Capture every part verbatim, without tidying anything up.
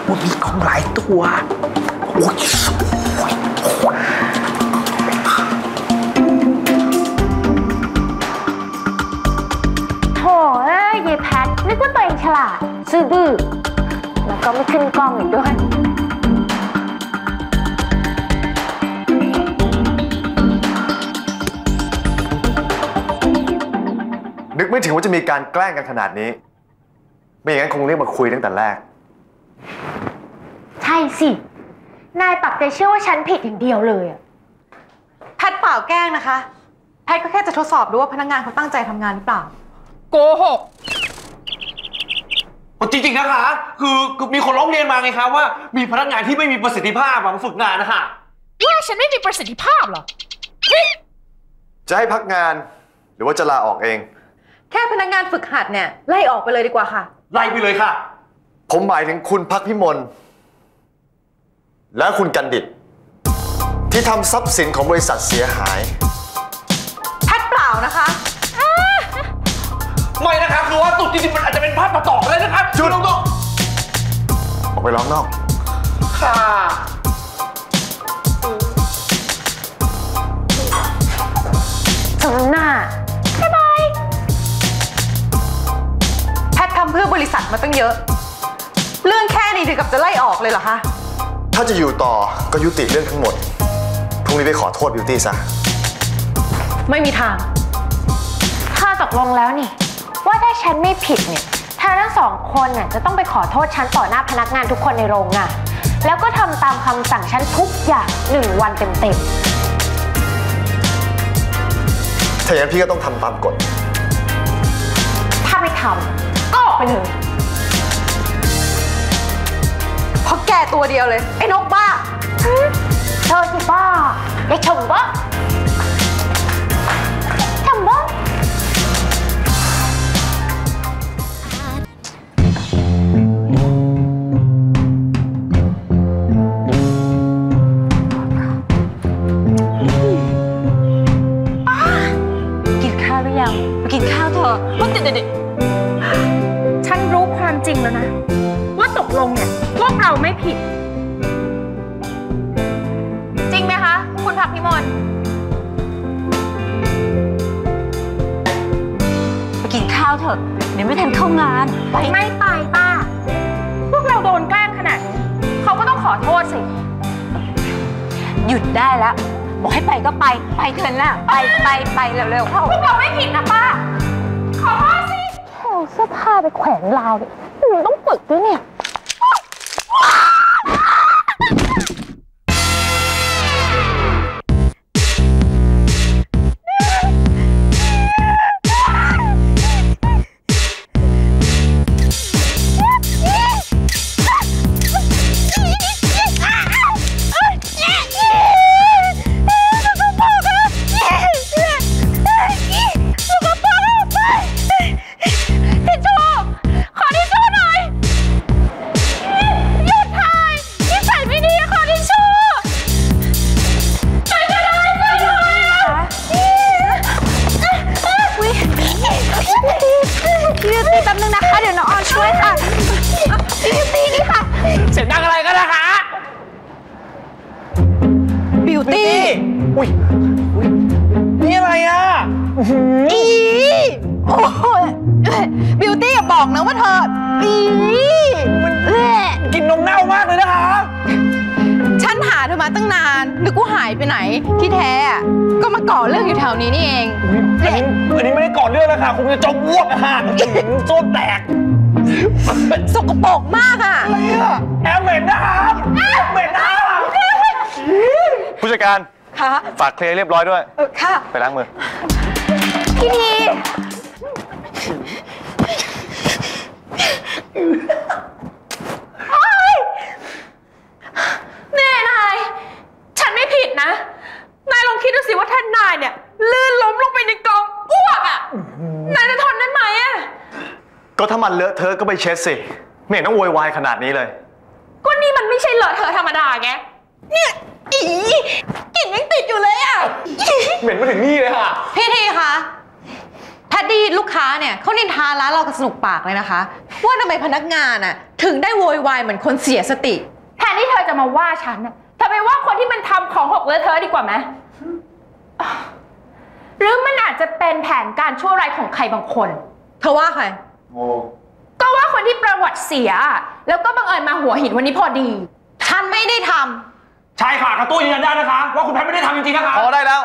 มันมีของหลายตัวโอ้ยโถ่เอ้ยยายแพทนึกว่าตัวเองฉลาดซื่อบื้อแล้วก็ไม่ขึ้นกล้องอีกด้วยนึกไม่ถึงว่าจะมีการแกล้งกันขนาดนี้ไม่อย่างนั้นคงเรียกมาคุยตั้งแต่แรกใช่สินายปักใจเชื่อว่าฉันผิดอย่างเดียวเลยอะแพทเปล่าแกล้งนะคะแพทก็แค่จะทดสอบดูว่าพนักงานเขาตั้งใจทำงานหรือเปล่าโกหกจริงๆนะคะคือมีคนร้องเรียนมาไงคะว่ามีพนักงานที่ไม่มีประสิทธิภาพมาฝึกงานนะคะว่าฉันไม่มีประสิทธิภาพเหรอจะให้พักงานหรือว่าจะลาออกเองแค่พนักงานฝึกหัดเนี่ยไล่ออกไปเลยดีกว่าค่ะไล่ไปเลยค่ะผมหมายถึงคุณพักพิมลและคุณกันดิตที่ทำทรัพย์สินของบริษัทเสียหายแพทเปล่านะคะไม่นะครับคือว่าตุกจริงๆมันอาจจะเป็นภาพประกอบเลยนะครับจุดออกไปร้องนอกค่ะสมหน้าบ๊ายบายแพททำเพื่อบริษัทมาตั้งเยอะเรื่องแค่นี้ถึงกับจะไล่ออกเลยเหรอคะถ้าจะอยู่ต่อก็ยุติเรื่องทั้งหมดพรุ่งนี้ไปขอโทษบิวตี้ซะไม่มีทางถ้าตกลงแล้วนี่ว่าถ้าฉันไม่ผิดเนี่ยเธอทั้งสองคนน่ะจะต้องไปขอโทษฉันต่อหน้าพนักงานทุกคนในโรงงานแล้วก็ทำตามคำสั่งฉันทุกอย่างหนึ่งวันเต็มๆถ้าอย่างนั้นพี่ก็ต้องทำตามกฎถ้าไม่ทำก็ออกไปเลยเพราะแกตัวเดียวเลยไอ้นกบ้าเธอสิบ้าไอ้ชมบ้าชมบ้ากินข้าวหรือยังไปกินข้าวเถอะว่าติดเด็ดฉันรู้ความจริงแล้วนะว่าตกลงเนี่ยพวกเราไม่ผิดจริงไหมคะคุณพักพิมลไปกินข้าวเถอะเดี๋ยวไม่ทันเข้างานไปไม่ไปป้าพวกเราโดนแกล้งขนาดนี้เขาก็ต้องขอโทษสิหยุดได้แล้วบอกให้ไปก็ไปไปเถอะนะไปไปไปเร็วๆเข้าพวกเราไม่ผิดนะป้าขอโทษสิเอาเสื้อผ้าไปแขวนราวดิหนูต้องฝึกด้วยเนี่ยแป๊บนึงนะคะเดี๋ยวน้องออนช่วยค่ะบิวตี้นี่ค่ะเสียงดังอะไรกันนะคะบิวตี้อุ้ยอุ้ยนี่อะไรอ่ะอีโอ้ยบิวตี้อย่าบอกนะว่าเธออีมันกินนมเน่ามากเลยนะคะฉันหาเธอมาตั้งนานนึกว่าหายไปไหนที่แท้ก็มาก่อเรื่องอยู่แถวนี้นี่เองอันนี้อันนี้ไม่ได้ก่อเรื่องนะคะคงจะจมอ้วกอะค่ะโซ่แตกสกปรกมากอะแอมเหม็นนะครับเหม็นนะผู้จัดการค่ะฝากเคลียร์เรียบร้อยด้วยเออค่ะไปล้างมือพี่ดีแน่นายฉันไม่ผิดนะนายลองคิดดูสิว่าท่านนายเนี่ยลื่นล้มลงไปในกองอ้วกอ่ะนายจะทนได้ไหมอ่ะก็ถ้ามันเลอะเทอะก็ไปเช็ดสิไม่เห็นต้องโวยวายขนาดนี้เลยก็นี่มันไม่ใช่เลอะเทอะธรรมดาไงเนี่ยอีกลิ่นยังติดอยู่เลยอ่ะเหม็นมาถึงนี่เลยค่ะพี่ทีคะแพดดี้ลูกค้าเนี่ยเขานินทาร้านเรากันสนุกปากเลยนะคะว่าทำไมพนักงานอ่ะถึงได้โวยวายเหมือนคนเสียสติแทนที่เธอจะมาว่าฉันน่ะเธอไปว่าคนที่มันทำของหกเลอะเทอะดีกว่าไหมหรือมันอาจจะเป็นแผนการชั่วร้ายของใครบางคนเธอว่าใครโมก็ว่าคนที่ประวัติเสียแล้วก็บังเอิญมาหัวหินวันนี้พอดีฉันไม่ได้ทำใช่ค่ะกระตุ้นยืนยันได้นะคะว่าคุณแพทย์ไม่ได้ทำจริงๆนะคะพอได้แล้ว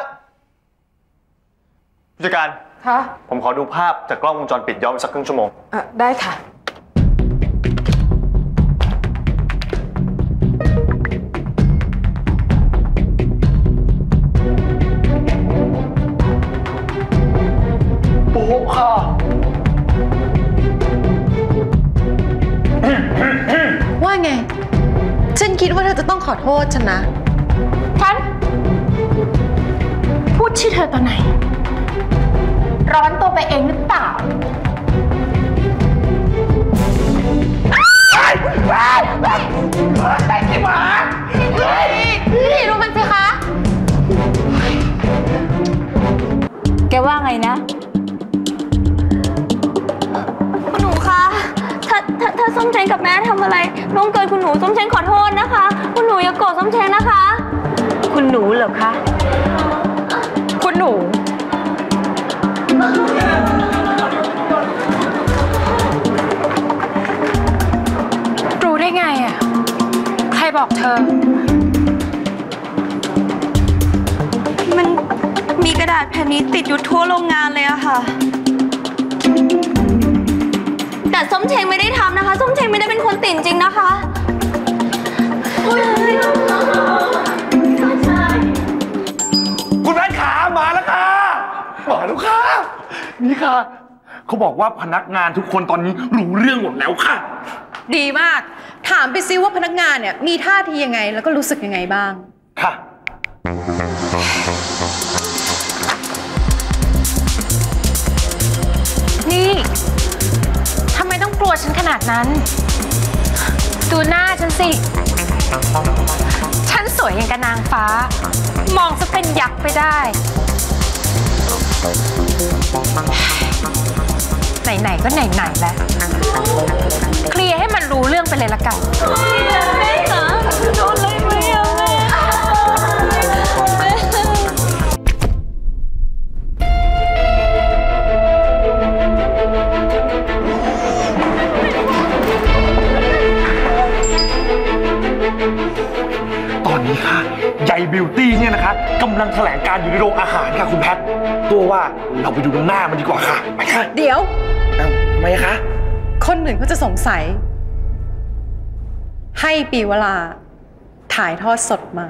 ผู้จัดการคะผมขอดูภาพจากกล้องวงจรปิดย้อนไปสักครึ่งชั่วโมงอ่ะได้ค่ะโป๊ะค่ะว่าไงฉันคิดว่าเธอจะต้องขอโทษฉันนะฉันพูดชื่อเธอตอนไหนร้อนตัวไปเองหรือเปล่าแต่งกี่หมานี่รู้มันสิคะแกว่าไงนะคุณหนูคะถ้าถ้าถ้าส้มเช้งกับแม่ทำอะไรล่วงเกินคุณหนูส้มเช้งขอโทษนะคะคุณหนูอย่าโกรธส้มเช้งนะคะคุณหนูเหรอคะคุณหนูรู้ได้ไงอ่ะใครบอกเธอมันมีกระดาษแผ่นนี้ติดอยู่ทั่วโรงงานเลยอะค่ะแต่ส้มเช้งไม่ได้ทำนะคะส้มเช้งไม่ได้เป็นคนติ่นจริงนะคะคุณแพทย์ขามาแล้วค่ะมาแล้วค่ะนี่ค่ะเขาบอกว่าพนักงานทุกคนตอนนี้รู้เรื่องหมดแล้วค่ะดีมากถามไปซิว่าพนักงานเนี่ยมีท่าทียังไงแล้วก็รู้สึกยังไงบ้างค่ะนี่ทำไมต้องกลัวฉันขนาดนั้นดูหน้าฉันสิฉันสวยอย่างกับนางฟ้ามองจะเป็นยักษ์ไปได้ไหนๆก็ไหนๆแล้วเคลียร์ให้มันรู้เรื่องไปเลยละกันแม่คะโดนเลยไหมอะแม่ตอนนี้ค่ะใยบิวตี้เนี่ยนะคะกำลังแถลงการอยู่ในโรงอาหารค่ะคุณแพทย์ตัวว่าเราไปดูหน้ามันดีกว่าค่ะไปค่ะเดี๋ยวทำไมคะคนหนึ่งเขาจะสงสัยให้ปีเวลาถ่ายทอดสดมา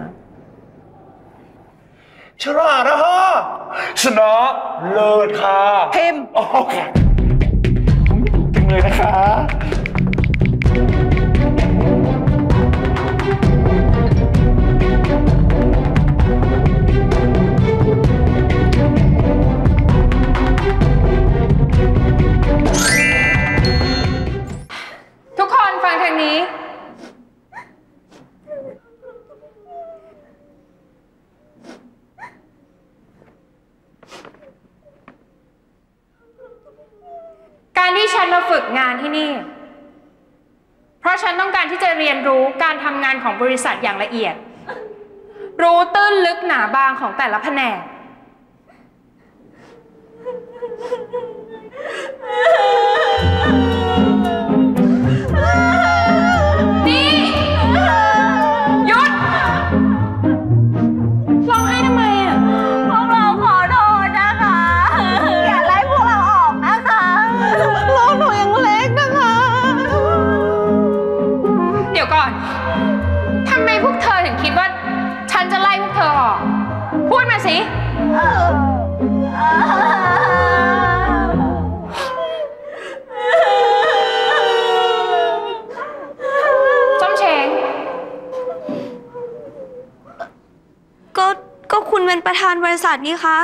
ฉลาดนะฮะชนะเลิศค่ะเพมโอเคผมไม่ถูกจังเลยนะคะทุกคนฟังทางนี้การที่ฉันมาฝึกงานที่นี่เพราะฉันต้องการที่จะเรียนรู้การทำงานของบริษัทอย่างละเอียดรู้ตื้นลึกหนาบางของแต่ละแผนกนี่หยุดร้องไห้ทำไมอ่ะพวกเราขอโทษนะคะอย่าไล่พวกเราออกนะคะเราหนูยังเล็กนะคะเดี๋ยวก่อนทำไมพวกเธอถึงคิดว่าฉันจะไล่พวกเธอออกพูดมาสิส้มเช้งก็ก็คุณเป็นประธานบริษัทนี่คะ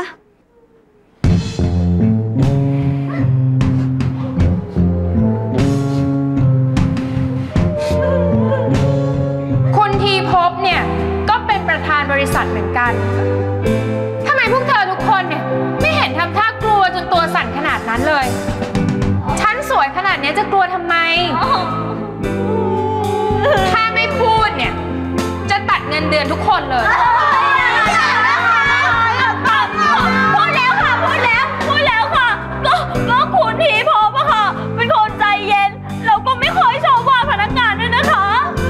คุณทีพบเนี่ยก็เป็นประธานบริษัทเหมือนกันทำไมพวกเธอทุกคนเนี่ยไม่เห็นทำท่ากลัวจนตัวสั่นขนาดนั้นเลยฉันสวยขนาดนี้นี้จะกลัวทำไม ถ้าไม่พูดเนี่ยจะตัดเงินเดือนทุกคนเลยพูดแล้วค่ะพูดแล้วพูดแล้วค่ะก็ก็คุณทีพบอะค่ะเป็นคนใจเย็นแล้วก็ไม่ค่อยชอบว่าพนักงานด้วยนะคะ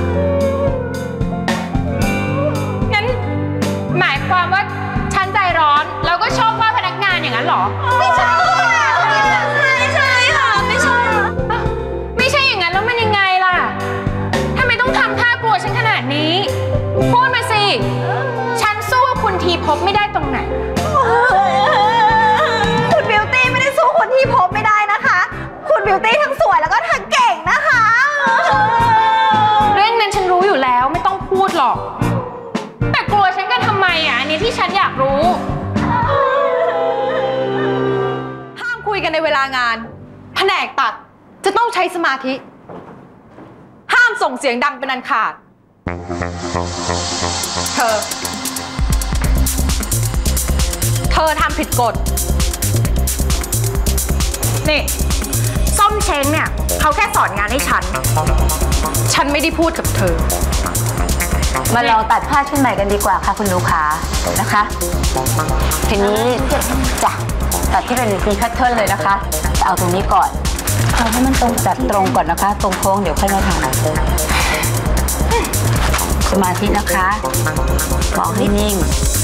งั้นหมายความว่าฉันใจร้อนแล้วก็ชอบว่าพนักงานอย่างนั้นเหรอไม่ใช่ไม่ใช่ค่ะไม่ใช่ไม่ใช่อย่างนั้นแล้วมันยังไงล่ะทำไมต้องทำท่ากลัวฉันขนาดนี้พูดมาสิฉันสู้คุณทีพบไม่ได้ตรงไหนคุณบิวตี้ไม่ได้สู้คุณทีพบไม่ได้นะคะคุณบิวตี้ทั้งสวยแล้วก็ทั้งเก่งนะคะเรื่องนั้นฉันรู้อยู่แล้วไม่ต้องพูดหรอกแต่กลัวฉันกันทำไมอ่ะอันนี้ที่ฉันอยากรู้ห้ามคุยกันในเวลางานแผนกตัดจะต้องใช้สมาธิห้ามส่งเสียงดังเป็นอันขาดเธอเธอทำผิดกฎนี่ส้มเช้งเนี่ยเขาแค่สอนงานให้ฉันฉันไม่ได้พูดกับเธอมาลองตัดผ้าชุดใหม่กันดีกว่าค่ะคุณลูกค้านะคะทีนี้จ้ะตัดที่เป็นฟรีคัตเทิลเลยนะคะจะเอาตรงนี้ก่อนเอาให้มันตรงจัดตรงก่อนนะคะตรงโค้งเดี๋ยวค่อยมาทำสมาธินะคะมองให้นิ่ง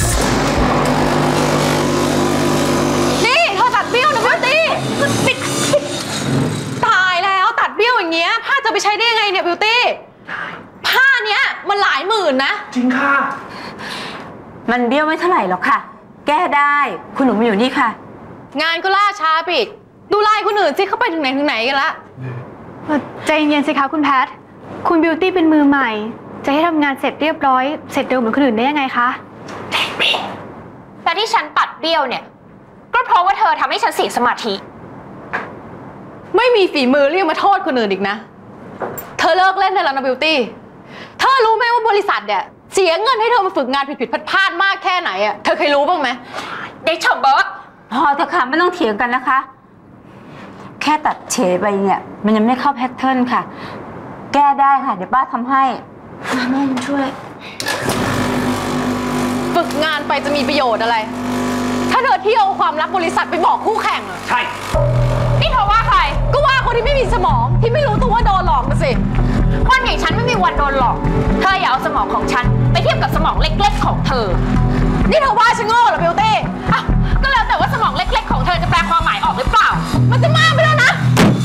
นี่เธอตัดเบี้ยวนะบิวตี้ปิดตายแล้วตัดเบี้ยวอย่างเงี้ยผ้าจะไปใช้ได้ยังไงเนี่ยบิวตี้ผ้าเนี้ยมันหลายหมื่นนะจริงค่ะมันเบี้ยวไม่เท่าไหร่หรอกค่ะแก้ได้คุณหนูมาอยู่นี่ค่ะงานก็ล่าช้าไปอีกดูลายคนอื่นสิเขาไปถึงไหนถึงไหนกันละใจเย็นสิคะคุณแพทคุณบิวตี้เป็นมือใหม่จะให้ทำงานเสร็จเรียบร้อยเสร็จเร็วเหมือนคนอื่นได้ยังไงคะแต่ที่ฉันตัดเบี้ยวเนี่ยก็เพราะว่าเธอทำให้ฉันเสียสมาธิไม่มีฝีมือเรียกมาโทษคนอื่นอีกนะเธอเลิกเล่นได้แล้วนะบิวตี้เธอรู้ไหมว่าบริษัทเนี่ยเสียเงินให้เธอมาฝึกงานผิดๆพลาดๆมากแค่ไหนอ่ะเธอเคยรู้บ้างไหมเด็กชมเบิร์กพอเถอะค่ะไม่ต้องเถียงกันนะคะแค่ตัดเฉไปเนี่ยมันยังไม่เข้าแพทเทิร์นค่ะแก้ได้ค่ะเดี๋ยวป้าทำให้แม่ช่วยฝึกงานไปจะมีประโยชน์อะไรถ้าเธอเที่ยวความลับบริษัทไปบอกคู่แข่งอะใช่นี่เธอว่าใครก็ว่าคนที่ไม่มีสมองที่ไม่รู้ตัวว่าโดนหลอกมาสิคนอย่างฉันไม่มีวันโดนหลอกเธออย่าเอาสมองของฉันไปเทียบกับสมองเล็กๆของเธอนี่เธอว่าฉันโง่เหรอบิวตี้อ่ะก็แล้วแต่ว่าสมองเล็กๆของเธอจะแปลความหมายออกหรือเปล่ามันจะมากไปแล้วนะ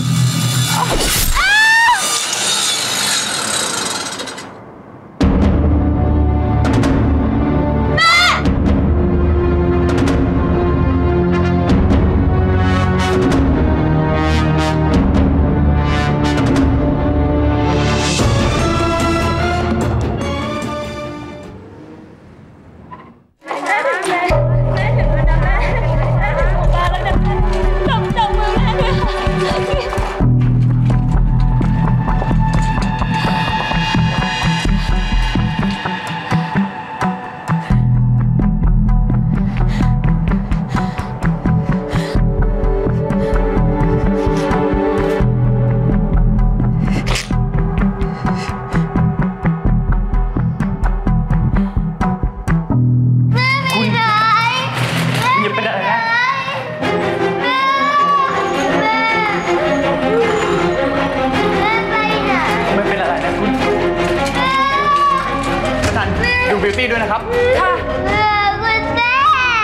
ด้วยนะครับค่ะคุณแม่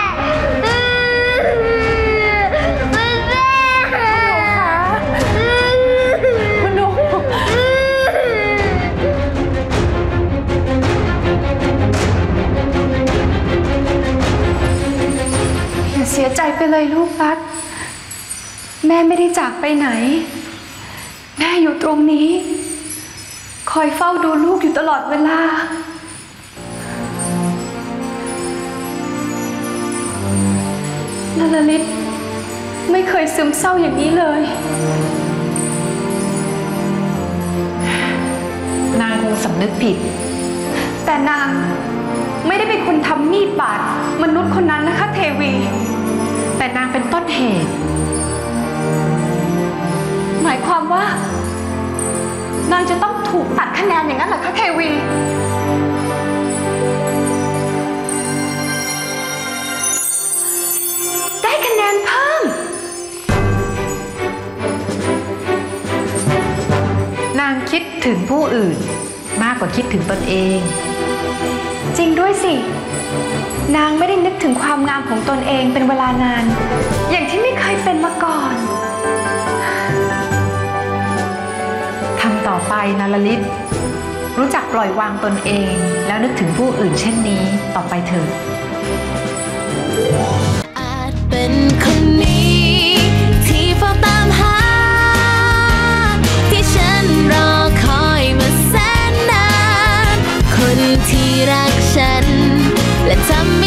คุณแม่คุณหนูอย่าเสียใจไปเลยลูกรักแม่ไม่ได้จากไปไหนแม่อยู่ตรงนี้คอยเฝ้าดูลูกอยู่ตลอดเวลาลาลาลิศไม่เคยซึมเศร้าอย่างนี้เลยนางคงสำนึกผิดแต่นางไม่ได้เป็นคนทำมีดบาดมนุษย์คนนั้นนะคะเทวีแต่นางเป็นต้นเหตุหมายความว่า นางจะต้องถูกตัดคะแนนอย่างนั้นเหรอคะเทวี ได้คะแนนเพิ่มนางคิดถึงผู้อื่นมากกว่าคิดถึงตนเองจริงด้วยสิ นางไม่ได้นึกถึงความงามของตนเองเป็นเวลานาน อย่างที่ไม่เคยเป็นมาก่อนทำต่อไปนะลลิต รู้จักปล่อยวางตนเองแล้วนึกถึงผู้อื่นเช่นนี้ต่อไปเถิดอาจเป็นคนนี้ที่เฝ้าตามหาที่ฉันรอคอยมาแสนนานคนที่รักฉันและทำ